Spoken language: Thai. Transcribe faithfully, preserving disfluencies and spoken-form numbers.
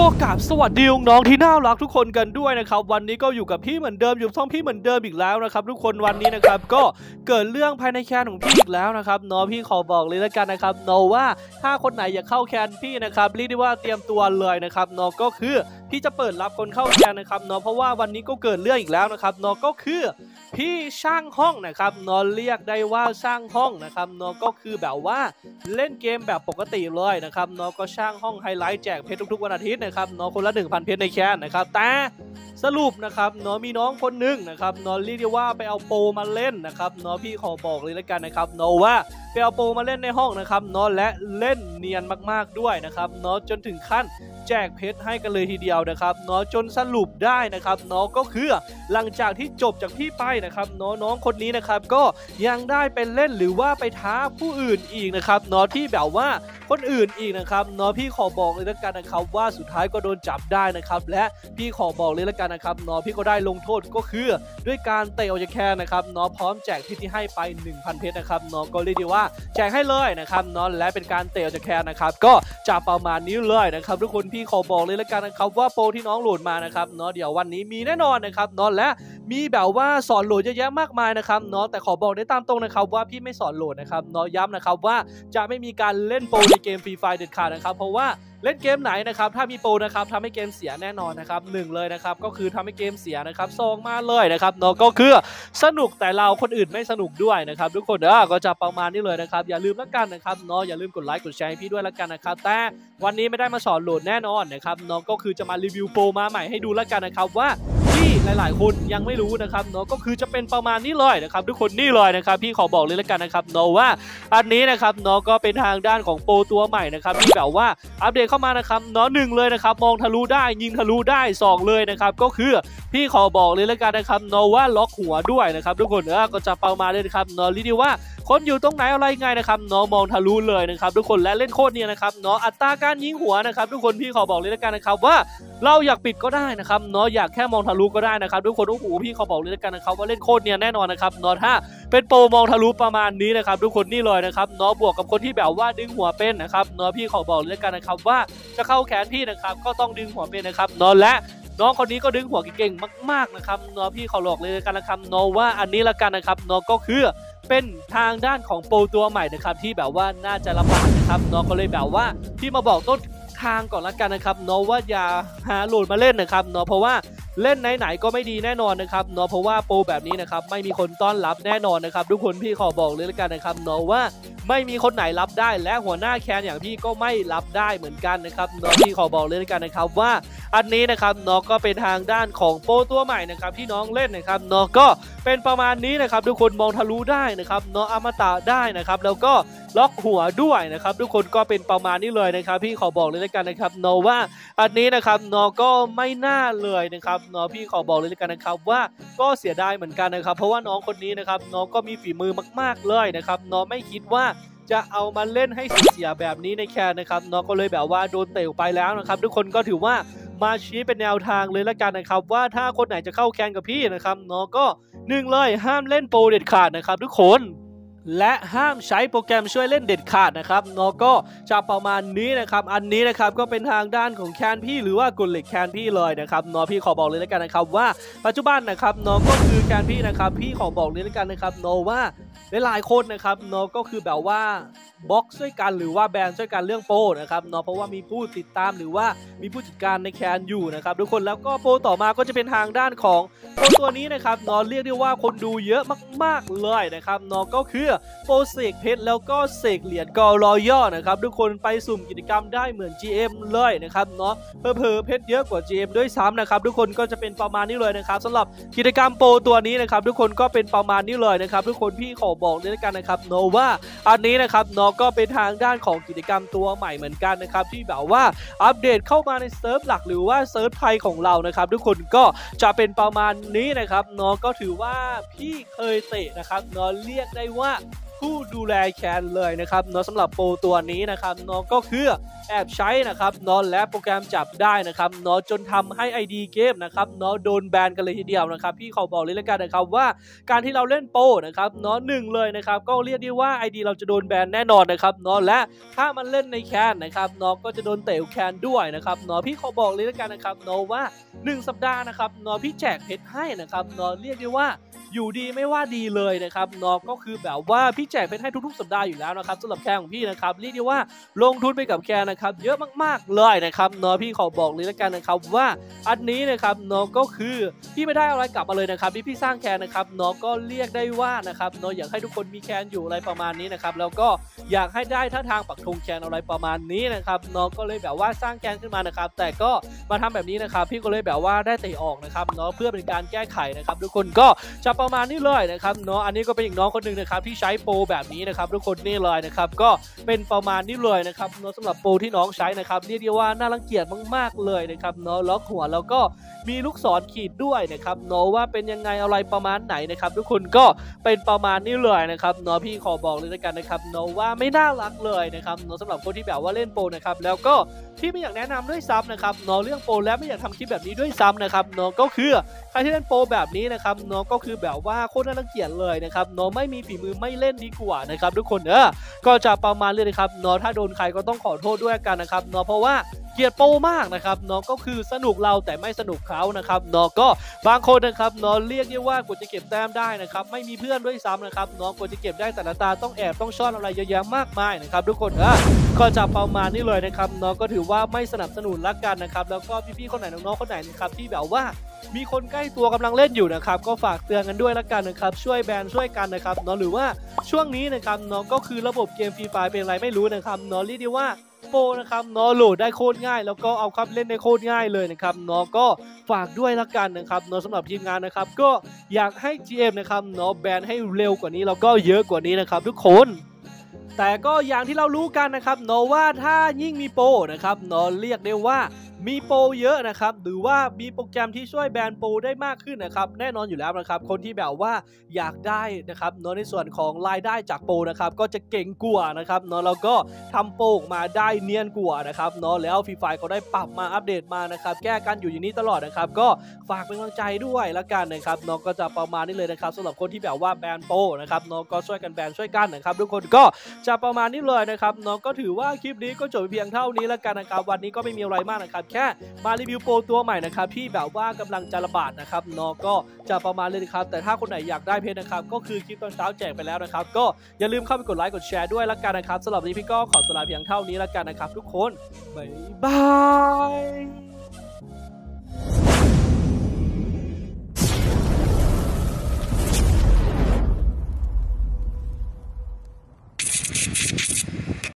กราบสวัสดีน้องที่น่ารักทุกคนกันด้วยนะครับวันนี้ก็อยู่กับพี่เหมือนเดิมอยู่ช่องพี่เหมือนเดิมอีกแล้วนะครับทุกคนวันนี้นะครับก็เกิดเรื่องภายในแคนของพี่อีกแล้วนะครับน้องพี่ขอบอกเลยแล้วกันนะครับน้องว่าถ้าคนไหนอยากเข้าแคนพี่นะครับเรียกได้ว่าเตรียมตัวเลยนะครับน้องก็คือพี่จะเปิดรับคนเข้าแคนนะครับน้องเพราะว่าวันนี้ก็เกิดเรื่องอีกแล้วนะครับน้องก็คือพี่ช่างห้องนะครับน้องเรียกได้ว่าช่างห้องนะครับน้องก็คือแบบว่าเล่นเกมแบบปกติเลยนะครับน้องก็ช่างห้องไฮไลท์แจกเพชรทุกๆวันอาทิตย์นะครับน้องคนละ หนึ่งพัน เพชรในแคนนะครับแต่สรุปนะครับน้องมีน้องคนหนึ่งนะครับน้องเรียกได้ว่าไปเอาโปรมาเล่นนะครับน้องพี่ขอบอกเลยแล้วกันนะครับน้องว่าไปเอาโปรมาเล่นในห้องนะครับน้องและเล่นเนียนมากๆด้วยนะครับน้องจนถึงขั้นแจกเพชรให้กันเลยทีเดียวนะครับน้องจนสรุปได้นะครับน้องก็คือหลังจากที่จบจากพี่ไปนะครับน้องน้องคนนี้นะครับก็ยังได้ไปเล่นหรือว่าไปท้าผู้อื่นอีกนะครับน้องที่แบบว่าคนอื่นอีกนะครับน้องพี่ขอบอกเลยแล้วกันนะครับว่าสุดท้ายก็โดนจับได้นะครับและพี่ขอบอกเลยแล้วกันนะครับน้องพี่ก็ได้ลงโทษก็คือด้วยการเตะออกจากแคนนะครับน้องพร้อมแจกเพชรที่ให้ไป หนึ่งพัน เพชรนะครับน้องก็เรียกได้ว่าแจกให้เลยนะครับน้องและเป็นการเตะออกจากแคนนะครับก็จะประมาณนี้เลยนะครับทุกคนพี่ขอบอกเลยแล้วกันนะครับว่าโปรที่น้องโหลดมานะครับเนาะเดี๋ยววันนี้มีแน่นอนนะครับเนาะและมีแบบว่าสอนโหลดเยอะแยะมากมายนะครับเนาะแต่ขอบอกได้ตามตรงนะครับว่าพี่ไม่สอนโหลดนะครับเนาะย้ำนะครับว่าจะไม่มีการเล่นโปรในเกมฟรีไฟเด็ดขาดนะครับเพราะว่าเล่นเกมไหนนะครับถ้ามีโปรนะครับทำให้เกมเสียแน่นอนนะครับหนึ่งเลยนะครับก็คือทำให้เกมเสียนะครับสองมาเลยนะครับเนาะก็คือสนุกแต่เราคนอื่นไม่สนุกด้วยนะครับทุกคนเออก็จะประมาณนี้เลยนะครับอย่าลืมแล้วกันนะครับเนาะอย่าลืมกดไลค์กดแชร์ให้พี่ด้วยแล้วกันนะครับแต่วันนี้ไม่ได้มาสอนโหลดแน่นอนนะครับเนาะก็คือจะมารีวิวโปรมาใหม่ให้ดูแล้วกันนะครับว่าที่หลายๆคนยังไม่รู้นะครับเนาะก็คือจะเป็นประมาณนี้เลยนะครับทุกคนนี่เลยนะครับพี่ขอบอกเลยแล้วกันนะครับเนาะว่าอันนี้นะครับเนาะก็เป็นทางด้านของโปรตัวใหม่นะครับที่แบบว่าอัปเดตเข้ามานะครับเนาะหนึ่งเลยนะครับมองทะลุได้ยิงทะลุได้สองเลยนะครับก็คือพี่ขอบอกเลยแล้วกันนะครับเนาะว่าล็อกหัวด้วยนะครับทุกคนเออก็จะประมาณนี้นะครับเนาะรีดีว่าคนอยู่ตรงไหนอะไรไงนะครับเนาะมองทะลุเลยนะครับทุกคนและเล่นโคตรเนี่ยนะครับเนาะอัตราการยิงหัวนะครับทุกคนพี่ขอบอกเลยแล้วกันนะครับว่าเราอยากปิดก็ได้นะครับเนาะอยากแค่มองทะลุก็ได้นะครับทุกคนโอ้โหพี่ขอบอกเลยแล้วกันนะครับว่าเล่นโคตรเนี่ยแน่นอนนะครับเนาะถ้าเป็นโปรมองทะลุประมาณนี้นะครับทุกคนนี่เลยนะครับเนาะบวกกับคนที่แบบว่าดึงหัวเป็นนะครับเนาะพี่ขอบอกเลยแล้วกันนะครับว่าจะเข้าแขนพี่นะครับก็ต้องดึงหัวเป็นนะครับเนาะและน้องคนนี้ก็ดึงหัวเก่งมากๆนะครับเนาะพี่ขอบอกเลยกันนะครับเนาะว่าอันนี้ละกันนะครับเนาะก็คือเป็นทางด้านของโปรตัวใหม่นะครับที่แบบว่าน่าจะลำบากนะครับเนาะก็เลยแบบว่าพี่มาบอกต้นทางก่อนละกันนะครับเนาะว่าอย่าหาโหลดมาเล่นนะครับเนาะเพราะว่าเล่นไหนๆก็ไม่ดีแน่นอนนะครับเนาะเพราะว่าโปรแบบนี้นะครับไม่มีคนต้อนรับแน่นอนนะครับทุกคนพี่ขอบอกเลยละกันนะครับเนาะว่าไม่มีคนไหนรับได้และหัวหน้าแคนอย่างพี่ก็ไม่รับได้เหมือนกันนะครับเนาะพี่ขอบอกเลยละกันนะครับว่าอันนี้นะครับเนาะก็เป็นทางด้านของโปรตัวใหม่นะครับที่น้องเล่นนะครับเนาะก็เป็นประมาณนี้นะครับทุกคนมองทะลุได้นะครับเนาะอมตะได้นะครับแล้วก็ล็อกหัวด้วยนะครับทุกคนก็เป็นประมาณนี้เลยนะครับพี่ขอบอกเลยละกันนะครับเนาะว่าอันนี้นะครับเนาะก็ไม่น่าเลยนะครับเนาะพี่ขอบอกเลยละกันนะครับว่าก็เสียดายเหมือนกันนะครับเพราะว่าน้องคนนี้นะครับน้องก็มีฝีมือมากๆเลยนะครับเนาะไม่คิดว่าจะเอามาเล่นให้เสียแบบนี้ในแคนนะครับเนาะก็เลยแบบว่าโดนเตะไปแล้วนะครับทุกคนก็ถือว่ามาชี้เป็นแนวทางเลยละกันนะครับว่าถ้าคนไหนจะเข้าแคนกับพี่นะครับเนาะก็หนึ่งเลยห้ามเล่นโปรเด็ดขาดนะครับทุกคนและห้ามใช้โปรแกรมช่วยเล่นเด็ดขาดนะครับเนาะก็จะประมาณนี้นะครับอันนี้นะครับก็เป็นทางด้านของแคนพี่หรือว่ากลเหล็กแคนพี่เลยนะครับเนาะพี่ขอบอกเลยแล้วกันนะครับว่าปัจจุบันนะครับเนาะก็คือแคนพี่นะครับพี่ขอบอกเลยแล้วกันนะครับเนาะว่าหลายๆคนนะครับเนาะก็คือแบบว่าบล็อกช่วยกันหรือว่าแบนช่วยกันเรื่องโปรนะครับเนาะเพราะว่ามีผู้ติดตามหรือว่ามีผู้จัดการในแคนอยู่นะครับทุกคนแล้วก็โปรต่อมาก็จะเป็นทางด้านของโปรตัวนี้นะครับเนาะเรียกได้ว่าคนดูเยอะมากๆเลยนะครับเนาะก็คือโปรเสกเพชรแล้วก็เสกเหรียญกอรอย่อนะครับทุกคนไปสุ่มกิจกรรมได้เหมือน จี เอ็ม เลยนะครับเนาะเพิ่มเพชรเยอะกว่า จี เอ็ม ด้วยซ้ำนะครับทุกคนก็จะเป็นประมาณนี้เลยนะครับสำหรับกิจกรรมโปรตัวนี้นะครับทุกคนก็เป็นประมาณนี้เลยนะครับทุกคนพี่ขอบอกเลยกันนะครับเนาะว่าอันนี้นะครับเนาะก็เป็นทางด้านของกิจกรรมตัวใหม่เหมือนกันนะครับที่แบบว่าอัปเดตเข้ามาในเซิร์ฟหลักหรือว่าเซิร์ฟไทยของเรานะครับทุกคนก็จะเป็นประมาณนี้นะครับเนาะก็ถือว่าพี่เคยเตะนะครับเนาะเรียกได้ว่าผู้ดูแลแคนเลยนะครับเนาะสำหรับโปรตัวนี้นะครับเนาะก็คือแอบใช้นะครับเนาะและโปรแกรมจับได้นะครับเนาะจนทำให้ ไอ ดี เกมนะครับเนาะโดนแบนกันเลยทีเดียวนะครับพี่เขาบอกเลยแล้วกันนะครับว่าการที่เราเล่นโปรนะครับเนาะหนึ่งเลยนะครับก็เรียกได้ว่า ไอ ดี เราจะโดนแบนแน่นอนนะครับเนาะและถ้ามันเล่นในแคนนะครับเนาะก็จะโดนเตะแคนด้วยนะครับเนาะพี่เขาบอกเลยแล้วกันนะครับเนาะว่าหนึ่งสัปดาห์นะครับเนาะพี่แจกเพชรให้นะครับเนาะเรียกได้ว่าอยู่ดีไม่ว่าดีเลยนะครับเนาะก็คือแบบว่าพี่แจกเพชรให้ทุกๆสัปดาห์อยู่แล้วนะครับสำหรับแคนของพี่นะครับเรียกได้ว่าลงทุนไปกับแคนนะครับเยอะมากๆเลยนะครับเนาะพี่ขอบอกเลยแล้วกันนะครับว่าอันนี้นะครับเนาะก็คือพี่ไม่ได้อะไรกลับมาเลยนะครับที่พี่สร้างแคนนะครับเนาะก็เรียกได้ว่านะครับเนาะอยากให้ทุกคนมีแคนอยู่อะไรประมาณนี้นะครับแล้วก็อยากให้ได้ท่าทางปักธงแคนอะไรประมาณนี้นะครับเนาะก็เลยแบบว่าสร้างแคนขึ้นมานะครับแต่ก็มาทำแบบนี้นะครับพี่ก็เลยแบบว่าได้เตะออกนะครับเนาะเพื่อเป็นการแก้ไขนะครับทุกคนก็จะประมาณนี้เลยนะครับเนาะอันนี้ก็เป็นอีกน้องคนหนึ่งนะครับที่ใช้โปรแบบนี้นะครับทุกคนนี่เลยนะครับก็เป็นประมาณนี้เลยนะครับเนาะสำหรับโปรที่น้องใช้นะครับเรียกได้ว่าน่ารังเกียจมากๆเลยนะครับเนาะล็อกหัวแล้วก็มีลูกศรขีดด้วยนะครับเนาะว่าเป็นยังไงอะไรประมาณไหนนะครับทุกคนก็เป็นประมาณนี้เลยนะครับเนาะพี่ขอบอกเลยแล้วกันนะครับเนาะว่าไม่น่ารักเลยนะครับเนาะสำหรับคนที่แบบว่าเล่นโปรนะครับแล้วก็ที่ไม่อยากแนะนำด้วยซ้ำนะครับเนาะเรื่องโปรแล้วไม่อยากทำคลิปแบบนี้ด้วยซ้ำนะครับเนาะก็คือใครที่เล่นโปรแบบนี้นะครับเนาะก็คือแบบว่าโคตรน่ารังเกียจเลยนะครับเนาะไม่มีฝีมือไม่เล่นดีกว่านะครับทุกคนเออก็จะประมาณเลยนะครับเนาะถ้าโดนใครก็ต้องขอโทษด้วยกันนะครับเนาะเพราะว่าเกลียดโปรมากนะครับเนาะก็คือสนุกเราแต่ไม่สนุกเขานะครับเนาะก็บางคนนะครับเนาะเรียกได้ว่ากว่าจะเก็บแต้มได้นะครับไม่มีเพื่อนด้วยซ้ำนะครับเนาะกว่าจะเก็บได้แต่ละตาต้องแอบต้องซ่อนอะไรเยอะแยะมากมายนะครับทุกคนเออก็จะประมาณนี้เลยนะครับเนาะก็ถือว่าไม่สนับสนุนละกันนะครับแล้วก็พี่ๆคนไหนน้องๆคนไหนนะครับที่แบบว่ามีคนใกล้ตัวกำลังเล่นอยู่นะครับก็ฝากเตือนกันด้วยละกันนะครับช่วยแบนช่วยกันนะครับเนาะหรือว่าช่วงนี้นะครับเนาะก็คือระบบเกมฟรีไฟเป็นอะไรไม่รู้นะครับเนาะเรียกได้ว่าโปรนะครับเนาะโหลดได้โคตรง่ายแล้วก็เอาครับเล่นได้โคตรง่ายเลยนะครับเนาะก็ฝากด้วยละกันนะครับเนาะสำหรับทีมงานนะครับก็อยากให้ จี เอ็ม นะครับเนาะแบนให้เร็วกว่านี้แล้วก็เยอะกว่านี้นะครับทุกคนแต่ก็อย่างที่เรารู้กันนะครับเนาะว่าถ้ายิ่งมีโปรนะครับเนาะเรียกได้ว่ามีโปรเยอะนะครับหรือว่ามีโปรแกรมที่ช่วยแบนโปรได้มากขึ้นนะครับแน่นอนอยู่แล้วนะครับคนที่แบบว่าอยากได้นะครับเนาะในส่วนของรายได้จากโปรนะครับก็จะเก่งกว่านะครับเนาะแล้วก็ทำโปรออกมาได้เนียนกว่านะครับเนาะแล้วฟรีไฟเขาได้ปรับมาอัปเดตมานะครับแก้กันอยู่อย่างนี้ตลอดนะครับก็ฝากเป็นกำลังใจด้วยละกันนะครับเนาะก็จะประมาณนี้เลยนะครับสำหรับคนที่แบบว่าแบนโปรนะครับเนาะก็ช่วยกันแบนช่วยกันนะครับทุกคนก็จะประมาณนี้เลยนะครับเนาะก็ถือว่าคลิปนี้ก็จบเพียงเท่านี้ละกันนะครับวันนี้ก็ไม่มีอะไรมากนะครับแค่มารีวิวโปรตัวใหม่นะครับที่แบบว่ากำลังจะระบาดนะครับเนาะก็จะประมาณเลยนะครับแต่ถ้าคนไหนอยากได้เพชรนะครับก็คือคลิปตอนเช้าแจกไปแล้วนะครับก็อย่าลืมเข้าไปกดไลค์กดแชร์ด้วยละกันนะครับสำหรับวันนี้พี่ก็ขอสลาเพียงเท่านี้ละกันนะครับทุกคนบ๊ายบาย